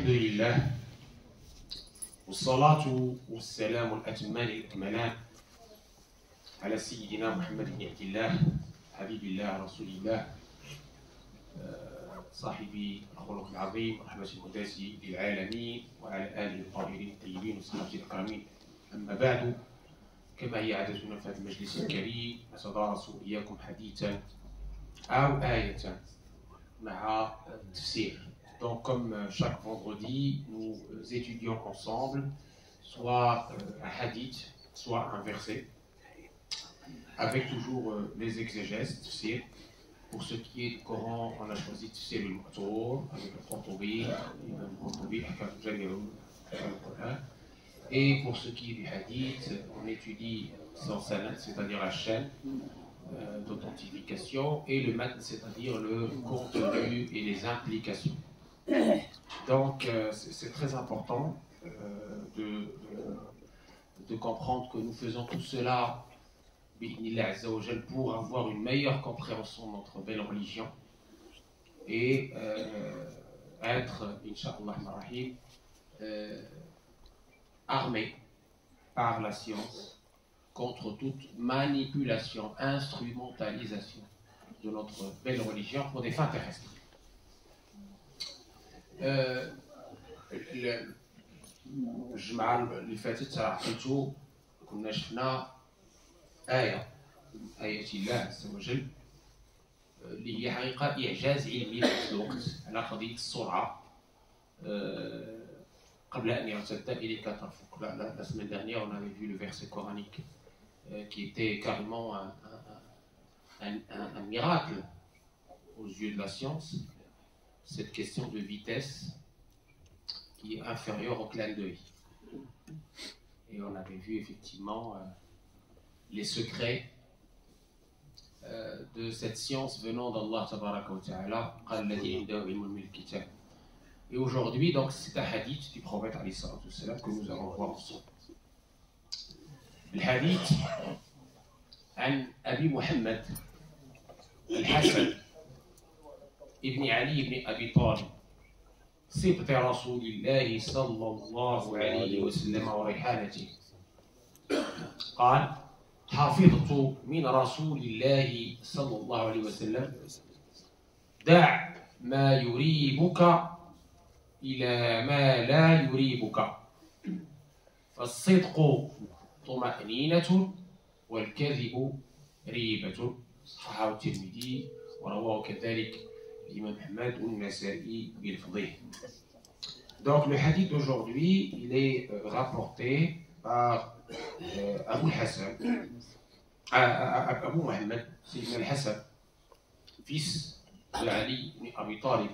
الحمد لله والصلاة والسلام الأتمان الأكملان على سيدنا محمد بن عبد الله حبيب الله رسول الله صاحب الخلق العظيم رحمة المداسي للعالمين وعلى آله الطاهرين الطيبين وصحبه الأكرمين. أما بعد، كما هي عادتنا في هذا المجلس الكريم نتدارس إياكم حديثا أو آية مع التفسير. Donc, comme chaque vendredi, nous étudions ensemble soit un hadith, soit un verset, avec toujours les exégèses, tafsir. Pour ce qui est du Coran, on a choisi tafsir al-Mu'thur, avec le Qurtubi, et pour ce qui est du hadith, on étudie sans sanad, c'est-à-dire la chaîne d'authentification, et le matn, c'est-à-dire le contenu et les implications. Donc, c'est très important de comprendre que nous faisons tout cela pour avoir une meilleure compréhension de notre belle religion et être, Inch'Allah, armé par la science contre toute manipulation, instrumentalisation de notre belle religion pour des fins terrestres. الجمعة اللي فاتت عطيتو كنا شفنا آية الله عز وجل اللي هي حقيقة إعجاز علمي في نفس الوقت على قضية السرعة قبل أن يرتد إليك طرفك. La semaine dernière, on avait vu le verset coranique qui était carrément un miracle aux yeux de la science. Cette question de vitesse qui est inférieure au clin d'œil. Et on avait vu effectivement les secrets de cette science venant d'Allah Tabaraka wa Ta'ala. Et aujourd'hui, donc, c'est un hadith du prophète que nous allons voir ensemble. Le hadith عن أبي محمد الحسن ابن علي بن أبي طالب سبط رسول الله صلى الله عليه وسلم وريحانته قال حفظت من رسول الله صلى الله عليه وسلم دع ما يريبك إلى ما لا يريبك فالصدق طمأنينة والكذب ريبة. صححه الترمذي ورواه كذلك l'imam Ahmad ou Nasa'i bil-Fadih. Donc le hadith d'aujourd'hui, il est rapporté par Abu Hassan, Abu Muhammad, Sayyidina al-Hassan, fils de Ali ibn Abi Talib,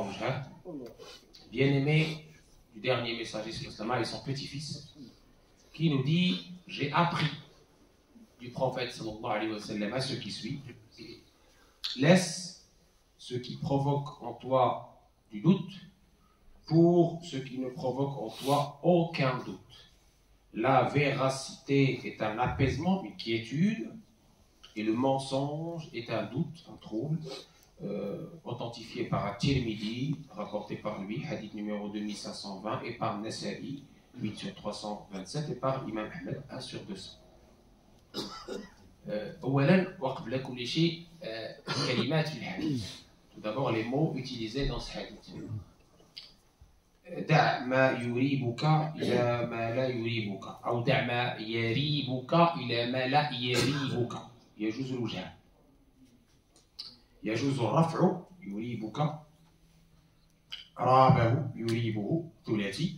bien-aimé du dernier messager sur l'islam et son petit-fils, qui nous dit: j'ai appris du prophète sallallahu alayhi wa sallam à ce qui suit, laisse ce qui provoque en toi du doute pour ce qui ne provoque en toi aucun doute. La véracité est un apaisement, une quiétude, et le mensonge est un doute, un trouble, authentifié par At-Tirmidhi, rapporté par lui, hadith numéro 2520, et par Nasa'i, 8 sur 327, et par Imam Ahmed, 1 sur 200. أولاً وقبل كل شيء كلمات في الحديث. Tout d'abord les mots utilisés dans ce hadith. دع ما يريبك إلى ما لا يريبك أو دع ما يريبك إلى ما لا يريبك. يجوز الوجهان. يجوز الرفع يريبك، رابه يريبه ثلاثي،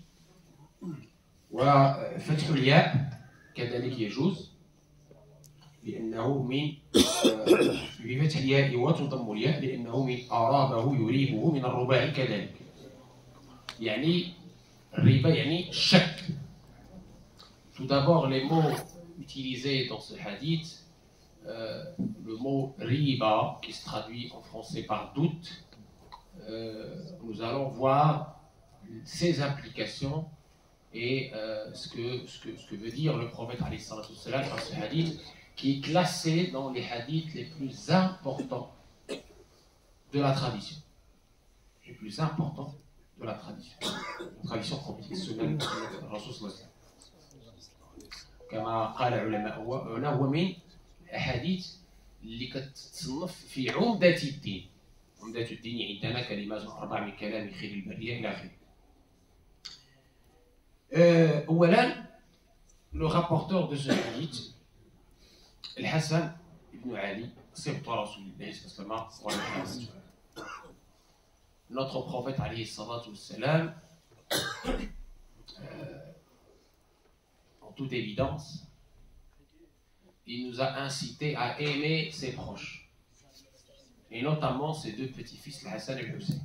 وفتح الياء كذلك يجوز لأنه من بفتح الياء وتضم الياء لأنه من أرابه يريبه من الرباعي كذلك. يعني الريبة يعني الشك. Tout d'abord, les mots utilisés dans ce hadith, le mot riba qui se traduit en français par doute, nous allons voir ses implications et ce que veut dire le prophète alayhi salatu wassalam dans ce hadith, qui est classé dans les hadiths les plus importants de la tradition. Les plus importants de la tradition. La tradition prophétique, sunnah Rasul sallallahu alayhi wa sallam. كما قال العلماء هو من الأحاديث اللي كتصنف في عمدة الدين. عمدة الدين عندنا كلمات 4 من كلام خير البرية إلى آخره. أولا le rapporteur de ce hadith, Al-Hassan ibn Ali, c'est notre prophète alayhi salatu wassalam, en toute évidence, il nous a incité à aimer ses proches, et notamment ses deux petits-fils, Hassan et Hussein.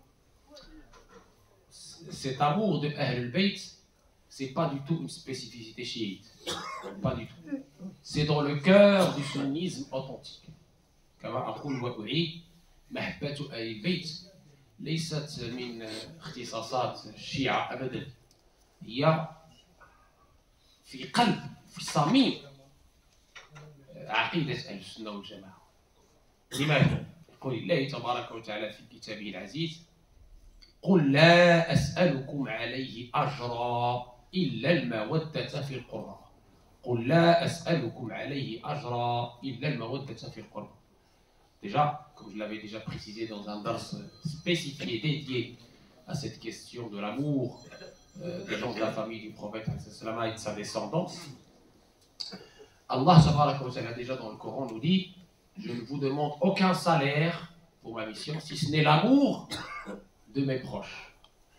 Cet amour de Ahl al-Bayt, c'est pas du tout une spécificité chiite, pas du tout. C'est dans le cœur du sunnisme authentique. كما أقول وأعيد محبة أهل البيت ليست من اختصاصات الشيعة أبدا، هي في قلب في الصميم عقيدة أهل السنة والجماعة. لماذا؟ يقول الله تبارك وتعالى في كتابه العزيز: قل لا أسألكم عليه أجرا إلا المودة في القربى. قل لا أسألكم عليه أجرا إلا المودة في القربى. Déjà, comme je l'avais déjà précisé dans un dars spécifié dédié à cette question de l'amour des gens de la famille du prophète et de sa descendance, Allah subhanahu wa ta'ala déjà dans le Coran nous dit: je ne vous demande aucun salaire pour ma mission si ce n'est l'amour de mes proches.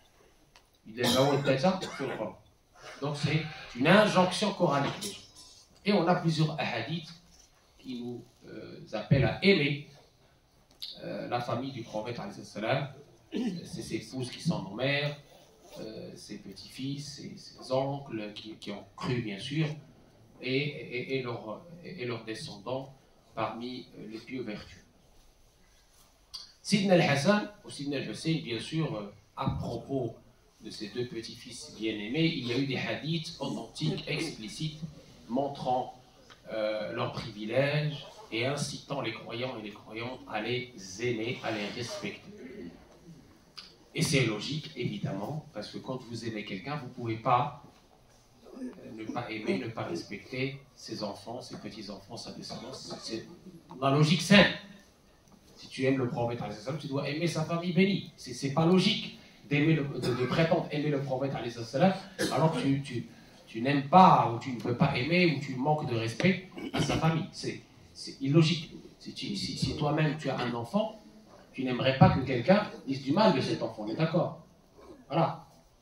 Donc c'est une injonction coranique. Et on a plusieurs hadiths qui nous appellent à aimer la famille du prophète, c'est ses épouses qui sont nos mères, ses petits-fils, ses oncles qui ont cru bien sûr, et leurs descendants parmi les pieux vertueux. Sidna al-Hassan ou Sidna al-Hussein, bien sûr, à propos de ces deux petits-fils bien-aimés, il y a eu des hadiths authentiques, explicites, montrant leurs privilèges et incitant les croyants et les croyantes à les aimer, à les respecter. Et c'est logique, évidemment, parce que quand vous aimez quelqu'un, vous ne pouvez pas ne pas aimer, ne pas respecter ses enfants, ses petits-enfants, sa descendance. C'est la logique saine. Si tu aimes le prophète, tu dois aimer sa famille bénie. C'est pas logique de prétendre aimer le prophète, alors que tu n'aimes pas, ou tu ne peux pas aimer, ou tu manques de respect à sa famille. C'est illogique. Si toi-même tu as un enfant, tu n'aimerais pas que quelqu'un dise du mal de cet enfant, on est d'accord? Voilà.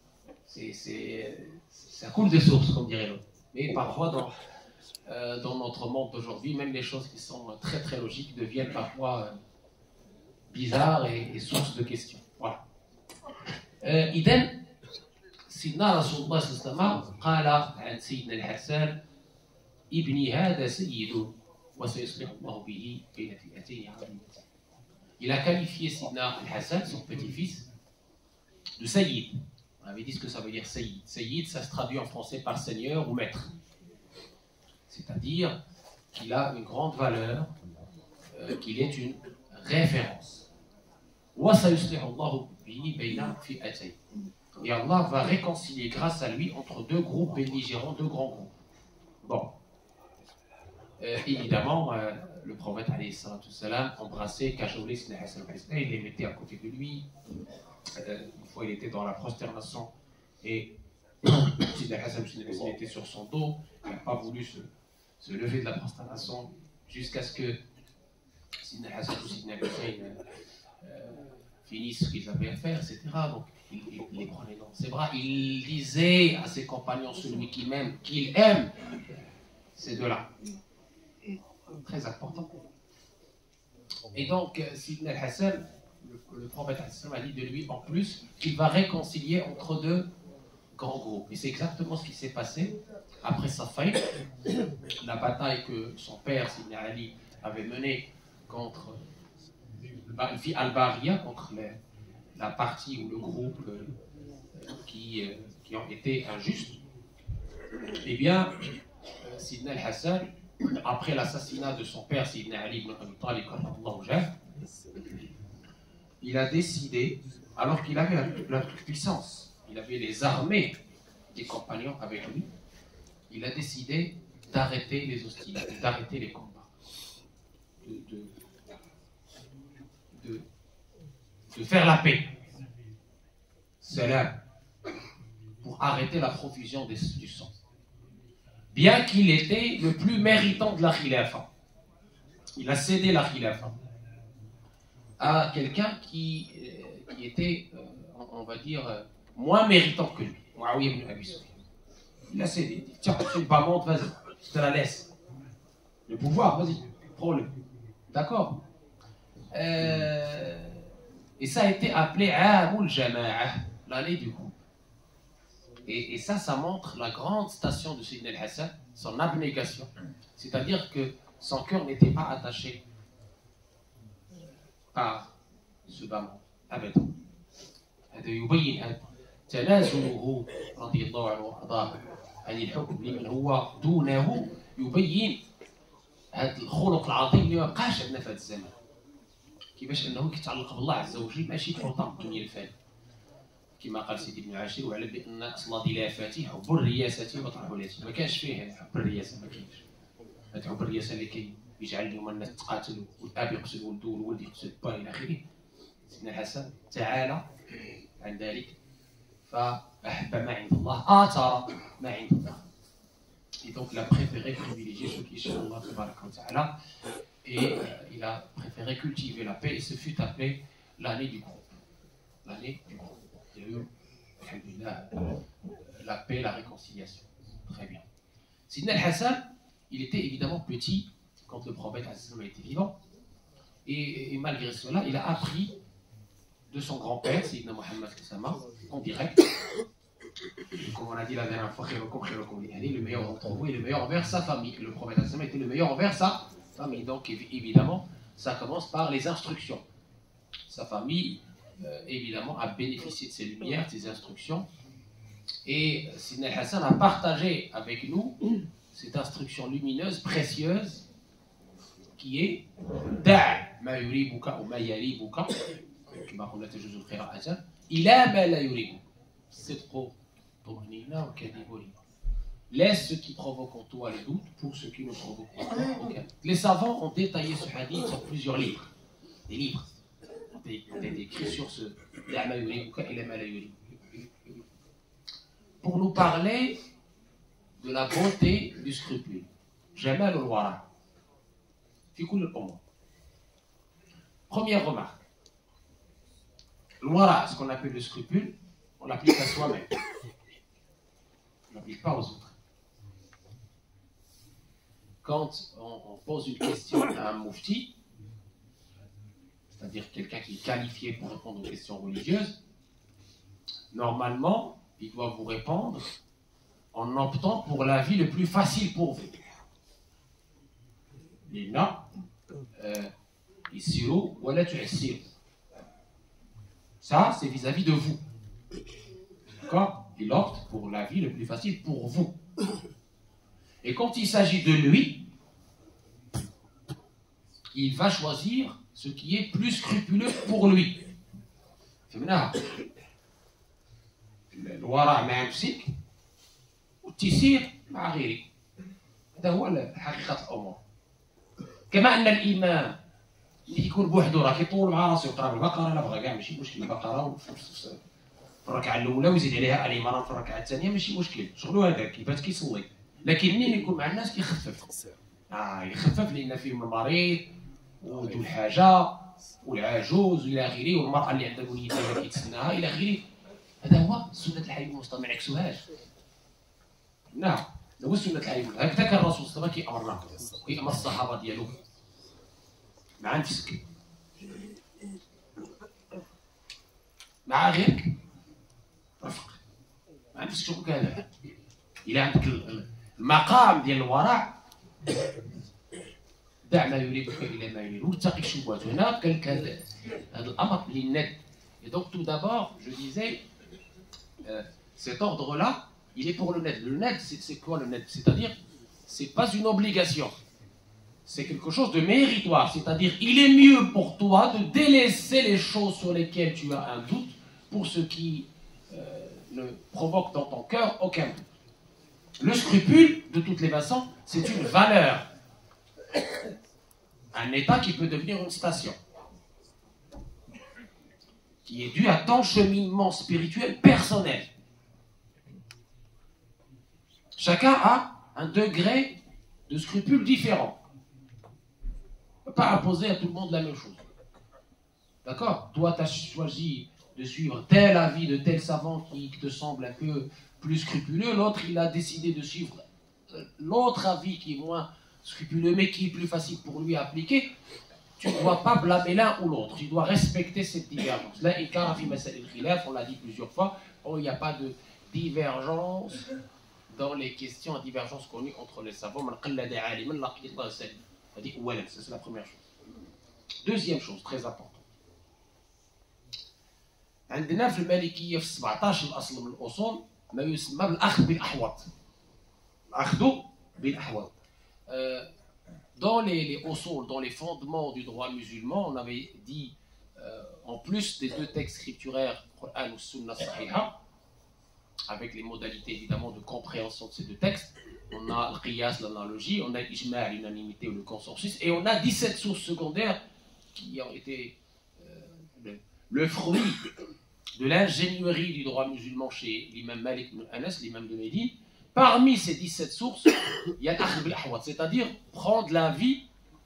Ça coule de source, comme dirait l'autre. Mais parfois, dans notre monde d'aujourd'hui, même les choses qui sont très très logiques deviennent parfois bizarres et source de questions. Voilà. إذن سيدنا رسول الله صلى الله عليه وسلم قال عن سيدنا الحسن: ابني هذا سيد وسيصلح الله به بين فئتين عظيمتين. Il a qualifié Sidna al-Hassan, son petit-fils, de Sayyid. On avait dit ce que ça veut dire Sayyid. Sayyid, ça se traduit en français par seigneur ou maître. C'est-à-dire qu'il a une grande valeur, qu'il est une référence. Et Allah va réconcilier grâce à lui entre deux groupes belligérants, deux grands groupes. Bon. Évidemment, le prophète embrassait, cajolait Sidna Hassan al-Hussein, il les mettait à côté de lui. Une fois, il était dans la prosternation et Sidna Hassan al-Hussein était sur son dos. Il n'a pas voulu se lever de la prosternation jusqu'à ce que Sidna Hassan ou Sidna Hussein finissent ce qu'ils avaient à faire, etc. Donc, il les prenait dans ses bras. Il disait à ses compagnons: celui qui m'aime, qu'il aime ces deux-là. Très important. Et donc, Sidna al-Hassan, le prophète a dit de lui en plus qu'il va réconcilier entre deux grands groupes. Et c'est exactement ce qui s'est passé après Safaïn, la bataille que son père, Sidna Ali, avait menée contre Al-Bariya, contre la partie ou le groupe qui ont été injustes. Eh bien, Sidna al-Hassan, après l'assassinat de son père, Sidna Ali ibn Abi Talib, il a décidé, alors qu'il avait la puissance, il avait les armées des compagnons avec lui, il a décidé d'arrêter les hostilités, d'arrêter les combats, de faire la paix. Salam, pour arrêter la profusion du sang. Bien qu'il était le plus méritant de la khilafa, il a cédé la khilafa à quelqu'un qui était, on va dire, moins méritant que lui. Muawiya ibn Abi Sufyan. Il a cédé. Il dit, tiens, tu ne pas monte, vas-y, je te la laisse. Le pouvoir, vas-y, prends-le. D'accord. Et ça a été appelé Aamul Jama'a, l'année du groupe. Et ça montre la grande station de Sayyidina al-Hassan, son abnégation. C'est-à-dire que son cœur n'était pas attaché par ce bas monde. Abadan. هذا يبين تنازله رضي الله عنه وارضاه عن الحكم لمن هو دونه، يبين هذا الخلق العظيم اللي ما بقاش عندنا في هذا الزمان. كيفاش انه كيتعلق بالله عز وجل ماشي بحطام الدنيا الفانيه. كما قال سيدي ابن عاشر وعلم بان اصل ضلافته حب الرياسه وطرحولته. ما كانش فيه حب الرياسه، ما كاينش. هذا حب الرياسه اللي كيجعل اليوم الناس تقاتل والاب يقتل ولده والولد يقتل با الى اخره. سيدنا الحسن تعالى عن ذلك فأحب ما عند الله آثر ما عند الله. Et donc il a préféré privilégier ce qui est chez Allah ta'ala, et il a préféré cultiver la paix, et ce fut appelé l'année du groupe. L'année du groupe. Il y a eu, alhamdulillah, la paix, la réconciliation. Très bien. Sidna al-Hassan, il était évidemment petit quand le prophète a été vivant, et malgré cela, il a appris de son grand-père, Sayyidina Muhammad Kassama, en direct. Comme on a dit la dernière fois, le meilleur d'entre vous est le meilleur envers sa famille. Le prophète Kassama était le meilleur envers sa famille. Donc évidemment, ça commence par les instructions. Sa famille, évidemment, a bénéficié de ces lumières, de ces instructions. Et Sayyidina Hassan a partagé avec nous cette instruction lumineuse, précieuse, qui est Da' ma yuribuka ou ma yaribuka. كما قلنا تجوز القراءة إلى ما لا يريد. الصدق طمأنينة والكذب ريبة. Laisse ce qui provoque en toi le doute pour ce qui ne provoque aucun. Les savants ont détaillé ce hadith sur plusieurs livres. Des livres ont été écrits sur ce إلى ما يريبك إلى ما لا يريد. Pour nous parler de la bonté du scrupule. جمال الورع في كل الأمور. Première remarque. L'ouara, ce qu'on appelle le scrupule, on l'applique à soi-même. On ne l'applique pas aux autres. Quand on pose une question à un mufti, c'est-à-dire quelqu'un qui est qualifié pour répondre aux questions religieuses, normalement, il doit vous répondre en optant pour l'avis le plus facile pour vous. Lina, issiru, wala tu'assiru. Ça, c'est vis-à-vis de vous. D'accord? Il opte pour la vie le plus facile pour vous. Et quand il s'agit de lui, il va choisir ce qui est plus scrupuleux pour lui. الورع مع نفسك والتيسير مع غيرك. هذا هو حقيقة الأمور. كما أن الإمام اللي يكون بوحدو راه كيطول مع راسو يقرا بالبقره، لا بغا كاع ماشي مشكل، البقره في الركعه الاولى ويزيد عليها ال عمران في الركعه الثانيه ماشي مشكل، شغلو هذاك كيبات كيصلي. لكن منين يكون مع الناس كيخفف، يخفف لان فيهم المريض وذو الحاجه والعجوز والى اخره، والمراه اللي عندها وليدها كيتسناها الى اخره. هذا هو سنه الحي المصطفى، ما نعكسوهاش. نعم، هذا هو سنه الحي. هكذا كان الرسول صلى الله عليه وسلم كيامرنا ويامر الصحابه ديالو. مع نفسك مع غيرك رفق، مع نفسك شغل هذا. إلا عندك المقام ديال الورع، دع ما يريبك إلى ما يريد واتقي الشبهات. هنا قال لك هذا الأمر للند. Et donc tout d'abord, je disais, cet ordre-là, il est pour le net. Le net, c'est quoi le net? C'est-à-dire, c'est pas une obligation. c'est quelque chose de méritoire, c'est-à-dire il est mieux pour toi de délaisser les choses sur lesquelles tu as un doute pour ce qui ne provoque dans ton cœur aucun doute. Le scrupule, de toutes les façons, c'est une valeur, un état qui peut devenir une station, qui est due à ton cheminement spirituel personnel. Chacun a un degré de scrupule différent. On ne peut pas imposer à tout le monde la même chose. D'accord? Toi, tu as choisi de suivre tel avis de tel savant qui te semble un peu plus scrupuleux. L'autre, il a décidé de suivre l'autre avis qui est moins scrupuleux, mais qui est plus facile pour lui à appliquer. Tu ne dois pas blâmer l'un ou l'autre. Tu dois respecter cette divergence. Là, on l'a dit plusieurs fois, il n'y a pas de divergence dans les questions à divergence connues entre les savants. C'est la première chose. Deuxième chose, très importante. عندنا في المالكية في 17 الأصل من الأصول ما يسمى بالأخذ بالأحوط. الأخذ بالأحوط. Dans les usul, dans les fondements du droit musulman, on avait dit, en plus des deux textes scripturaires, Coran ou Sunna Sahiha, avec les modalités évidemment de compréhension de ces deux textes, on a le qiyas, l'analogie, on a l'ijma', l'unanimité ou le consensus, et on a 17 sources secondaires qui ont été le fruit de l'ingénierie du droit musulman chez l'imam Malik ibn Anas, l'imam de Médine. Parmi ces 17 sources, il y a l'akhdh bil ahwat, c'est-à-dire prendre l'avis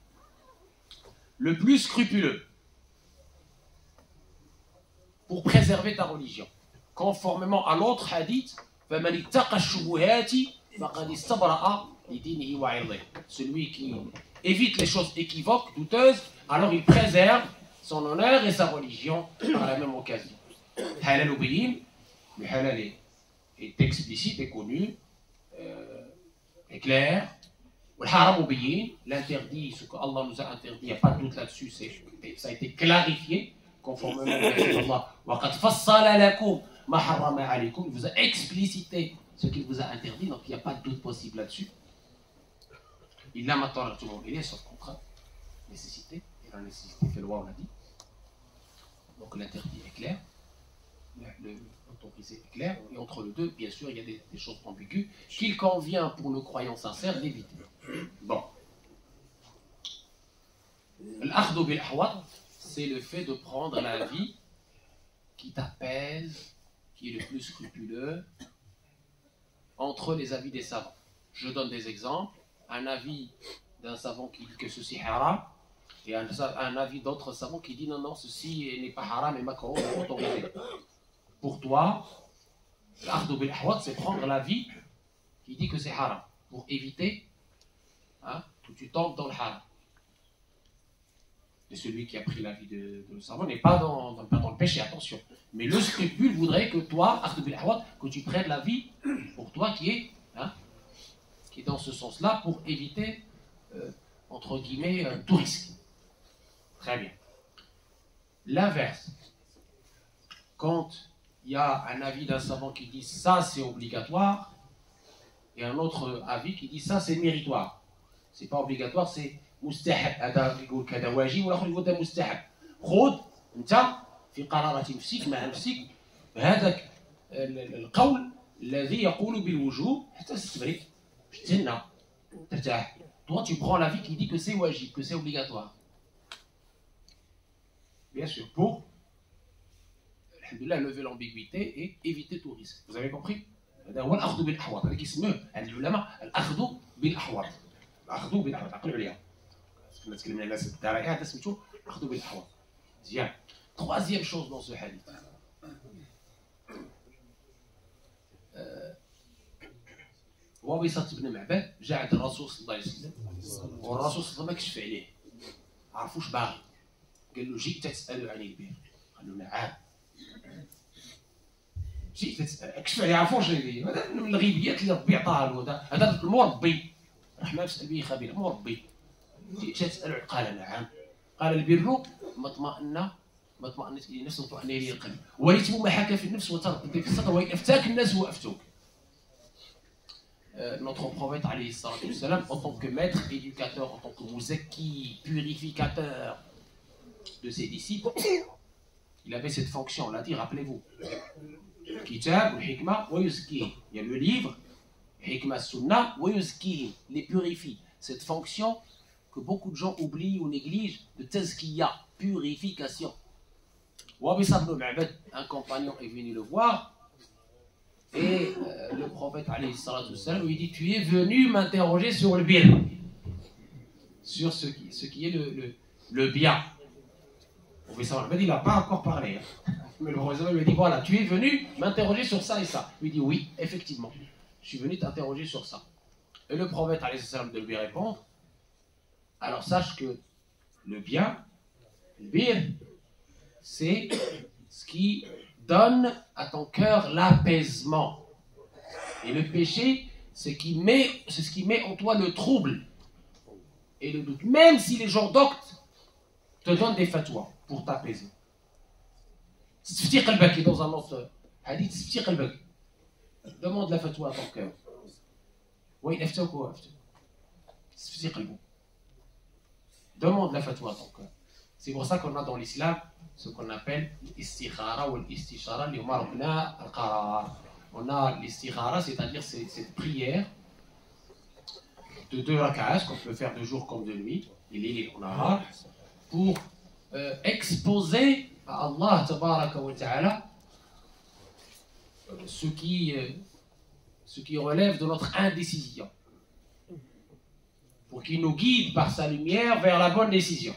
le plus scrupuleux pour préserver ta religion. Conformément à l'autre hadith, فَمَنِ اتَّقَى الشُّبُهَاتِ فَقَدِ اسْتَبْرَأَ لِدِينِهِ وَعِرْضِهِ. Celui qui évite les choses équivoques, douteuses, alors il préserve son honneur et sa religion par la même occasion. Halal ou bayin, le halal est explicite et connu, est clair. Le haram ou bayin, l'interdit, ce que Allah nous a interdit, il n'y a pas de doute là-dessus, ça a été clarifié conformément au verset d'Allah. وَقَدْ فَصَّلَ لَكُمْ مَا حَرَّمَ عَلَيْكُمْ. Il vous a explicité ce qu'il vous a interdit, donc il n'y a pas de doute possible là-dessus. Il n'a pas tort, tout le monde, il est sauf contre nécessité, et la nécessité fait loi, on l'a dit. Donc l'interdit est clair, l'autorisé est clair, et entre les deux, bien sûr, il y a des choses ambiguës qu'il convient pour le croyant sincère d'éviter. Bon. L'akhdh bil ahwat, c'est le fait de prendre l'avis qui t'apaise, qui est le plus scrupuleux, entre les avis des savants. Je donne des exemples. Un avis d'un savant qui dit que ceci est haram, et un avis d'autres savants qui dit non, non, ceci n'est pas haram et makruh, mais autorisé. Pour toi, l'akhdh bil ahwat, c'est prendre l'avis qui dit que c'est haram, pour éviter que tu tombes dans le haram. Et celui qui a pris l'avis de le savant n'est pas dans le péché, attention. Mais le scrupule voudrait que toi, akhdh bil ahwat, que tu prennes l'avis pour toi qui est dans ce sens-là, pour éviter, entre guillemets, tout risque. Très bien. L'inverse, quand il y a un avis d'un savant qui dit ça c'est obligatoire, et un autre avis qui dit ça c'est méritoire. C'est pas obligatoire, c'est mustahab. هذا يقول كذا واجب والآخر يقول ده مستحب. خذ أنت في قرارة نفسك مع نفسك بهذا القول الذي يقول بالوجوب حتى تستبرئ تستنى ترتاح. Toi tu prends l'avis qui dit que c'est wajib, que c'est obligatoire. Bien sûr, pour alhamdoulilah lever l'ambiguïté et éviter tout risque. Vous avez compris? هذا هو الأخذ بالأحوط. هذا كيسموه عند العلماء الأخذ بالأحوط. الأخذ بالأحوط. عقلوا عليها. كنا تكلمنا على الناس الدرجات هذا سميتو الأخذ بالأحوط. مزيان. Troisième chose dans ce hadith. وابصة بن معبد جاء عند الرسول صلى الله عليه وسلم والرسول صلى الله عليه وسلم ما كشف عليه. عرفوش باغي. قال له جئت تسأل عن البير. قال له نعم. جئت تسأل اكشف عليه عرفوش عليه. هذا من الغيبيات اللي ربي عطاها له. هذا المربي. رحمة يسأل به خبير مربي. جئت تسأل قال نعم. قال البر ما اطمأنت إلى نفسه وطمأن إليه القلب والإثم ما حكى في النفس وترتب في الصدر وإن أفتاك الناس وأفتوك. notre prophète alayhi salam, en tant que maître, éducateur, en tant que mouzaki, purificateur de ses disciples, il avait cette fonction, on l'a dit, rappelez-vous. Kitab, hikmah, wa yuzki. Il y a le livre, hikmah sunnah, wa yuzki, les purifie. Cette fonction que beaucoup de gens oublient ou négligent, de tazkiya, purification. Un compagnon est venu le voir et le prophète alayhi salatu wassalam, lui dit: tu es venu m'interroger sur le bien, sur ce qui est le bien. Il n'a pas encore parlé, hein. Mais le prophète lui dit: voilà, tu es venu m'interroger sur ça et ça. Il lui dit: oui, effectivement, je suis venu t'interroger sur ça. Et le prophète alayhi salam de lui répondre: alors sache que le bien, le bien, c'est ce qui donne à ton cœur l'apaisement. Et le péché, c'est ce qui met en toi le trouble et le doute. Même si les gens doctes te donnent des fatwas pour t'apaiser. Dans un autre hadith, demande la fatwa à ton cœur. Oui, demande la fatwa à ton cœur. C'est pour ça qu'on a dans l'islam ce qu'on appelle l'istikhara ou l'istishara, on a l'istikhara, c'est-à-dire cette prière de 2 rak'ahs qu'on peut faire de jour comme de nuit, pour exposer à Allah tabaraka wa ta'ala ce qui relève de notre indécision, pour qu'il nous guide par sa lumière vers la bonne décision.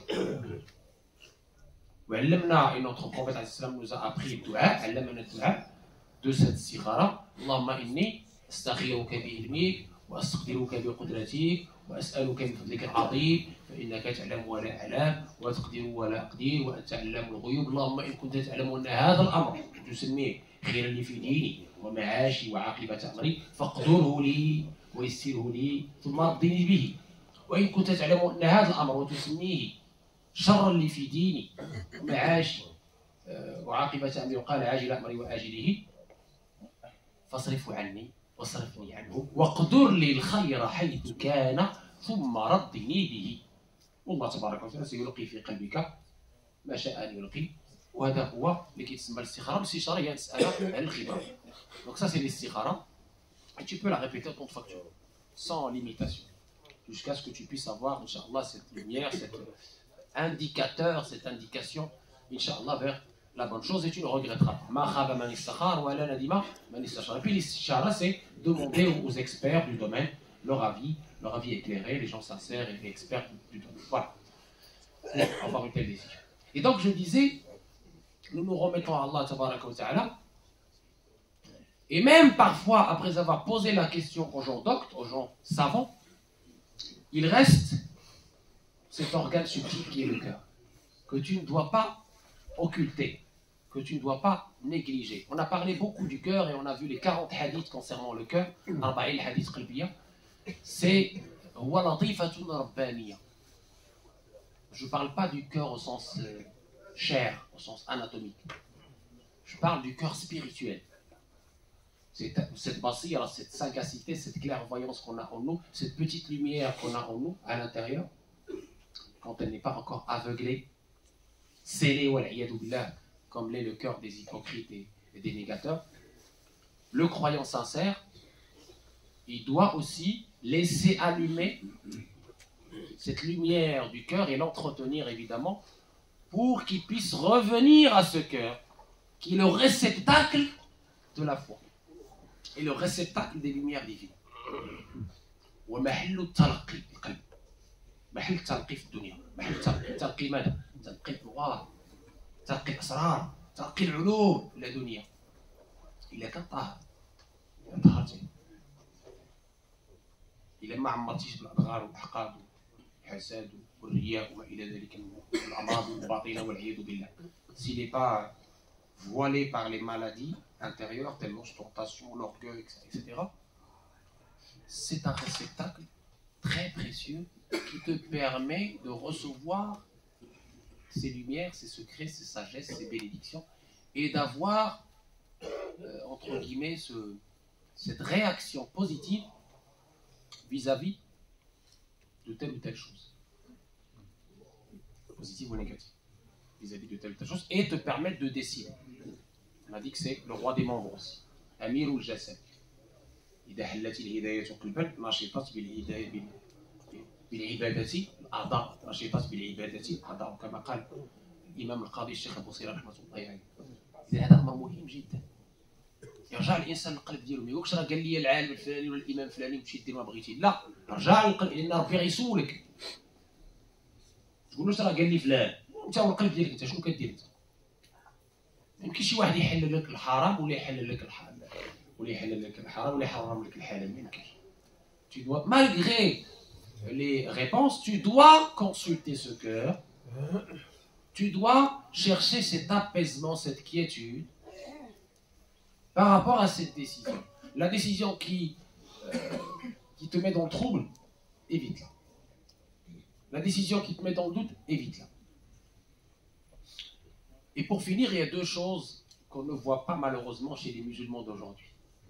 Et notre prophète nous a appris le dua de cette sikhara. Allahumma inni astakhiruka bi ilmik wa astaqdiruka bi qudratik wa as'aluka bi fadlika al-'azim fa innaka ta'lamu wa la a'lam wa taqdiru wa la aqdir wa anta 'allamu al-ghuyub. Allahumma in kunta ta'lamu anna hadha al-amr tusammihi khayran li fi dini wa ma'ashi wa 'aqibata amri faqdurhu li wa yassirhu li thumma ardini bihi. وإن كنت تعلم أن هذا الأمر وتسميه شرا لي في ديني ومعاشي وعاقبة أمري وقال عاجل أمري وآجله فاصرفه عني واصرفني عنه واقدر لي الخير حيث كان ثم ردني به. والله تبارك وتعالى سيلقي في قلبك ما شاء أن يلقي. وهذا هو اللي كيتسمى الاستخارة. الاستشارة هي مسألة على الخبرة. Donc ça c'est l'istikhara. Et tu peux la répéter en ton facture sans limitation, jusqu'à ce que tu puisses avoir, Inch'Allah, cette lumière, cet indicateur, cette indication, Inch'Allah, vers la bonne chose, et tu ne regretteras pas. Et puis l'istishara, c'est demander aux experts du domaine leur avis éclairé, les gens sincères et experts du domaine. Voilà. Pour avoir une telle décision. Et donc je disais, nous nous remettons à Allah tabaraka wa ta'ala, et même parfois, après avoir posé la question aux gens doctes, aux gens savants, il reste cet organe subtil qui est le cœur, que tu ne dois pas occulter, que tu ne dois pas négliger. On a parlé beaucoup du cœur et on a vu les 40 hadiths concernant le cœur. Hadith qalbiya, c'est walatifatun rabbaniya. Je ne parle pas du cœur au sens chair, au sens anatomique. Je parle du cœur spirituel. Cette basira, cette sagacité, cette clairvoyance qu'on a en nous, cette petite lumière qu'on a en nous, à l'intérieur, quand elle n'est pas encore aveuglée, scellée, comme l'est le cœur des hypocrites et des négateurs, le croyant sincère, il doit aussi laisser allumer cette lumière du cœur et l'entretenir évidemment, pour qu'il puisse revenir à ce cœur, qui est le réceptacle de la foi et le réceptacle des lumières divines. ومحل التلقي القلب محل التلقي في الدنيا محل تلقي ماذا؟ تلقي الأنوار تلقي الأسرار تلقي العلوم اللدنية إلا كان طاهر طهرتي إلا ما عمرتيش بالأضغار والأحقاد والحساد والرياء وما إلى ذلك من الأمراض الباطنة والعياذ بالله. S'il n'est pas voilé par les maladies intérieures, telles l'ostentation, l'orgueil, etc., c'est un réceptacle très précieux qui te permet de recevoir ces lumières, ces secrets, ces sagesses, ces bénédictions, et d'avoir, entre guillemets, cette réaction positive vis-à-vis de telle ou telle chose. Positive ou négative. Vis-à-vis de telle ou telle chose. Et te permettre de décider. On a dit que c'est le roi des membres aussi. Amir ou Jassad. إذا حلت الهداية قلبا نشطت بالعبادة الأعضاء نشطت بالعبادة الأعضاء كما قال الإمام القاضي الشيخ أبو صيرة رحمة الله عليه. إذا هذا أمر مهم جدا. يرجع الإنسان للقلب ديالو، ما يقولش راه قال لي العالم الفلاني ولا الإمام الفلاني ومشي دير ما بغيتي، لا، رجع للقلب لأن ربي غيسولك. تقولوش راه قال لي فلان، أنت والقلب ديالك أنت شنو كدير أنت؟ ما يمكنش شي واحد يحلل لك الحرام ولا يحلل لك الحلال. ولا يحلل لك الحرام ولا يحرم لك الحلال، ما يمكنش. Tu dois, malgré les réponses, tu dois consulter ce cœur. Tu dois chercher cet apaisement, cette quiétude par rapport à cette décision. La décision qui te met dans le trouble, évite-la. La décision qui te met dans le doute, évite-la. Et pour finir, il y a deux choses qu'on ne voit pas malheureusement chez les musulmans d'aujourd'hui.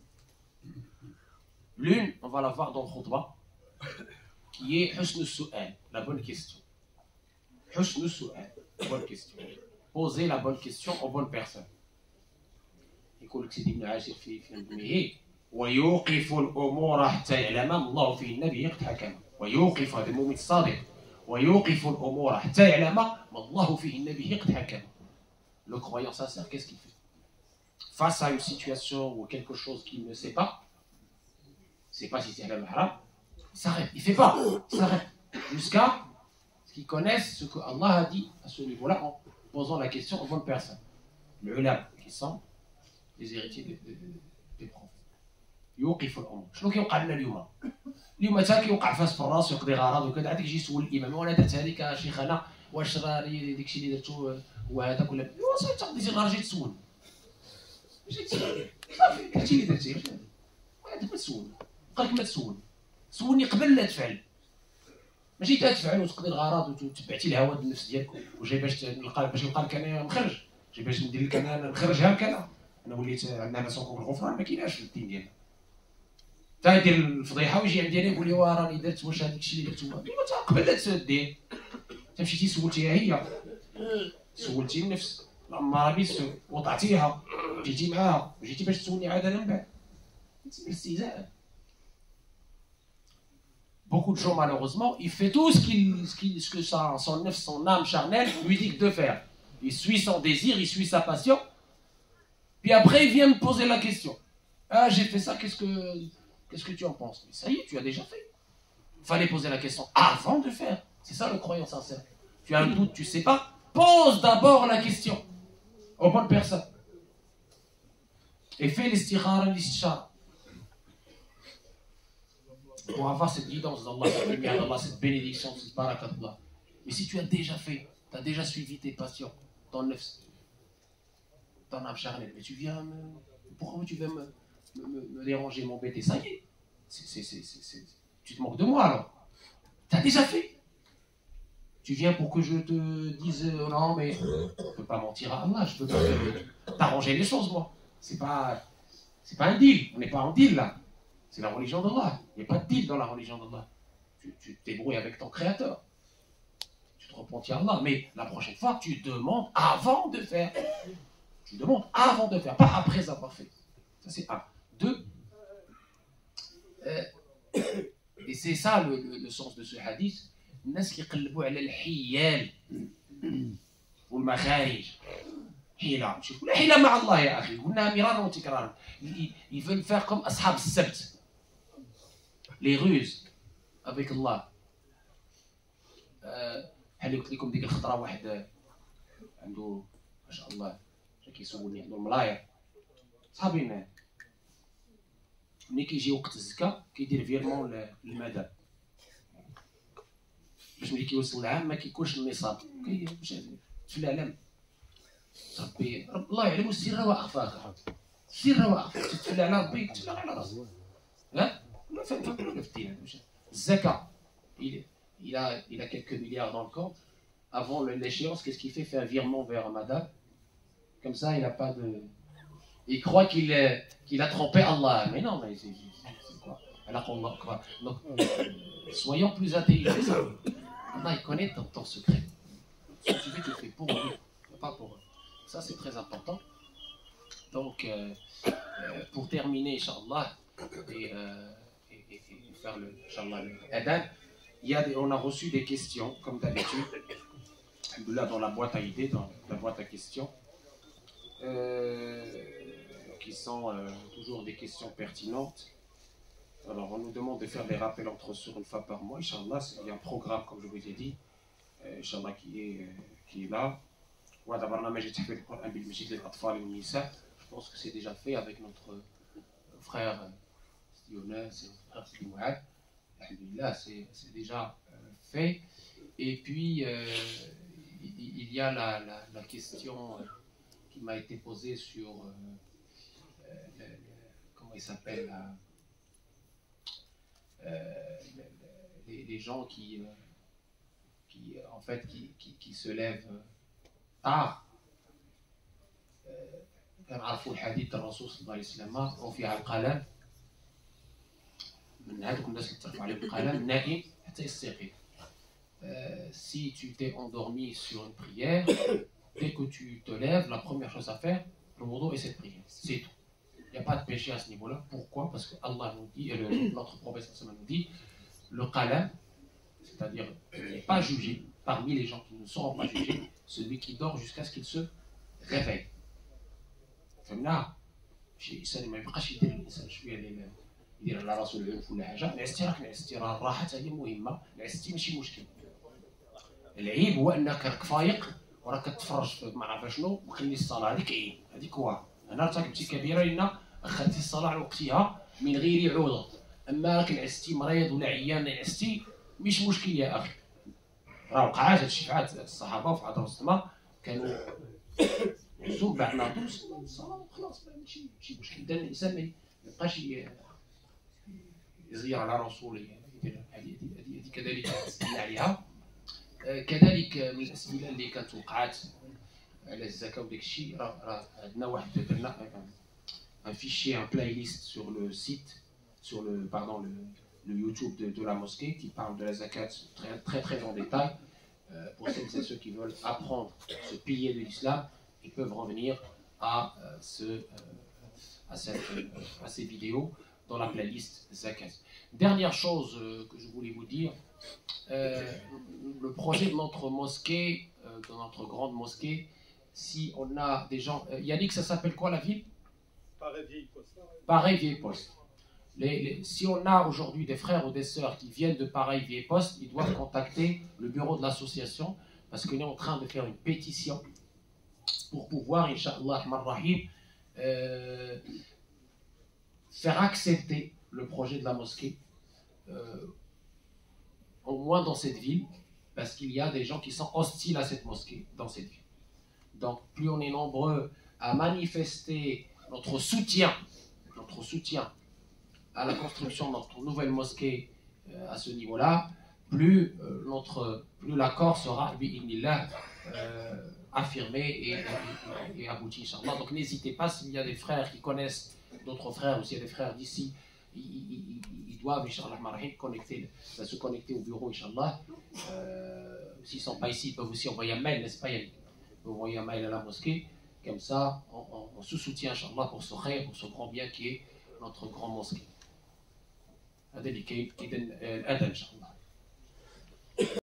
L'une, on va la voir dans le khutbah, qui est husn su'al, la bonne question. Husn su'al, la bonne question. Poser la bonne question aux bonnes personnes. يقول لك سيدي ابن عاشر في نظمه ويوقف الامور حتى يعلم الله في النبي قد حكم. ويوقف، هذا المؤمن الصادق، ويوقف الامور حتى يعلم الله في النبي قد حكم. Le croyant sincère, qu'est-ce qu'il fait? Face à une situation ou quelque chose qu'il ne sait pas si c'est halal ou haram, il s'arrête, il ne fait pas, il s'arrête, jusqu'à ce qu'ils connaissent ce que Allah a dit à ce niveau-là en posant la question aux bonnes personnes. Les ulama, qui sont les héritiers des prophètes. يوقف الامور. شنو كيوقع لنا اليوم؟ اليوم تا كيوقع فاس في الراس ويقضي غرض وكذا، عاد يجي يسول الامام وانا درت هذيك يا شيخنا واش راه داك الشيء اللي درتو هو هذاك ولا ايوا صافي تقضي النهار جيت تسول. جيت تسول صافي درتي اللي درتي عاد ما تسول. قالك ما تسول. سولني قبل لا تفعل. ماشي تفعل وتقضي الغرض وتبعتي الهوى النفس ديالك وجاي باش نلقى لك انا مخرج، جاي باش ندير لك انا نخرجها لك انا وليت عندنا صوك الغفران ما كايناش في الدين ديالنا. تا يدير الفضيحه ويجي عندي انا يقول لي راني درت واش هذاك الشيء اللي درتو ايوا تا قبل لا تدير مشيتي سولتيها هي، سولتي النفس ما ربيتش وطعتيها جيتي معاها وجيتي باش تسولني عاد انا من بعد. الاستهزاء. Beaucoup de gens, malheureusement, il fait tout ce que son nefs, son âme charnelle lui dit de faire. Il suit son désir, il suit sa passion. Puis après, il vient me poser la question. Ah, j'ai fait ça, qu'est-ce que tu en penses? Mais ça y est, tu as déjà fait. Il fallait poser la question avant de faire. C'est ça le croyant sincère. Tu as un doute, tu ne sais pas. Pose d'abord la question aux bonnes personnes. Et fais l'istikhara, l'istishara. Pour avoir cette guidance d'Allah, cette lumière d'Allah, cette bénédiction, cette barakat d'Allah. Mais si tu as déjà fait, tu as déjà suivi tes passions, ton nefs, ton âme charnelle, mais tu viens pourquoi tu viens me déranger, m'embêter? Ça y est. Tu te moques de moi alors. Tu as déjà fait. Tu viens pour que je te dise non, mais je ne peux pas mentir à Allah, je peux pas t'arranger les choses, moi. C'est pas un deal, on n'est pas en deal là. C'est la religion d'Allah. Il n'y a pas de deal dans la religion d'Allah. Tu te débrouilles avec ton créateur. Tu te repentis à Allah. Mais la prochaine fois, tu demandes avant de faire. Tu demandes avant de faire, pas après avoir fait. Ça c'est un. Deux. Et c'est ça le sens de ce hadith. الناس كيقلبوا على الحيال والمخارج. حيلة. شوف لا حيلة مع الله يا أخي. قلنا مرارا وتكرارا. Ils veulent faire comme أصحاب السبت. Les ruses avec Allah. بحال قلت لكم ديك الخطره واحد عنده ما شاء الله كيسولني عنده الملاير صحابي ملي كيجي وقت الزكاه كيدير فيرمون للمدام باش ملي كيوصل العام ما كيكونش النصاب في العالم ربي الله يعلم السر واخفى السر واخفى تتفلى على ربي تتفلى على راسك ها لا في الدين الزكاه il a quelques milliards dans le compte. Avant l'échéance, qu'est-ce qu'il fait? Fait un virement vers madame. Comme ça, il n'a pas de... Il croit qu'il a trompé Allah. Mais non, mais c'est quoi? Donc, soyons plus intelligents. Allah, il connaît ton secret. Ce que tu fais, tu le fais pour lui, pas pour eux. Ça, c'est très important. Donc, pour terminer, Inch'Allah, et faire le Adhan, on a reçu des questions, comme d'habitude, là dans la boîte à idées, dans la boîte à questions, qui sont toujours des questions pertinentes. Alors, on nous demande de faire des rappels entre sur une fois par mois, Inch'Allah. Il y a un programme, comme je vous ai dit, Inch'Allah, qui est là. Je pense que c'est déjà fait avec notre frère Younes et notre frère Sidi Mouad. Alhamdulillah, c'est déjà fait. Et puis, il y a la question qui m'a été posée sur comment il s'appelle les gens qui en fait qui se lèvent tard. كنعرفوا الحديث الرسول صلى الله عليه وسلم رفع القلم من هذوك الناس اللي ترفع عليهم القلم نائم حتى يستيقظ. Si tu t'es endormi sur une prière, dès que tu te lèves, la première chose à faire, le wudu et cette prière. C'est tout. Il n'y a pas de péché à ce niveau-là. Pourquoi? Parce que Allah nous dit, et notre prophète nous dit, le qalam, c'est-à-dire il n'est pas jugé parmi les gens qui ne seront pas jugés, celui qui dort jusqu'à ce qu'il se réveille. فهمنا شي انسان ما يبقاش يدير الانسان شويه يدير على راسو العنف ولا حاجه. نعستي راك نعستي، راه الراحه حتى هي مهمه. نعستي ماشي مشكل. العيب هو انك راك فايق وراك كتفرج ما عرف شنو وخلي الصلاه، هذيك عيب، هذيك واه. هنا ارتكبتي كبيره لان اخذتي الصلاه على وقتها من غير عوض. اما راك نعستي مريض ولا عيان نعستي مش مشكل يا اخي. راه وقعات هادشي في عهد الصحابه وفي عهد الرسول كانوا ثم بعد ما دوز الصلاه خلاص ماشي مشكل. اذا الانسان ما يبقاش يزير على راسو يدير هذه كذلك استدل عليها. كذلك من الاسئله اللي كانت وقعات على الزكاه وداك الشيء، راه عندنا واحد درنا un fichier, un playlist sur le site, sur le YouTube de la mosquée qui parle de la zakat très en détail. Pour celles et ceux qui veulent apprendre ce pilier de l'islam, ils peuvent revenir à ces vidéos dans la playlist zakat. Dernière chose que je voulais vous dire, le projet de notre mosquée, de notre grande mosquée, si on a des gens... Yannick, ça s'appelle quoi la ville? Pareil-Vieille-Poste. Si on a aujourd'hui des frères ou des sœurs qui viennent de Pareil-Vieille-Poste, ils doivent contacter le bureau de l'association parce qu'on est en train de faire une pétition pour pouvoir, Inch'Allah, faire accepter le projet de la mosquée, au moins dans cette ville, parce qu'il y a des gens qui sont hostiles à cette mosquée dans cette ville. Donc, plus on est nombreux à manifester notre soutien à la construction de notre nouvelle mosquée à ce niveau-là, plus l'accord sera affirmé et abouti, Inch'Allah. Donc n'hésitez pas, s'il y a des frères qui connaissent d'autres frères, ou s'il y a des frères d'ici, ils doivent, Inch'Allah, se connecter au bureau, Inch'Allah. S'ils ne sont pas ici, ils peuvent aussi envoyer un mail, n'est-ce pas Yannick? Ils peuvent envoyer un mail à la mosquée, comme ça, on se soutient, Inch'Allah, pour ce grand bien qui est notre grande mosquée. هذا اللي كاين الأذان إن شاء الله.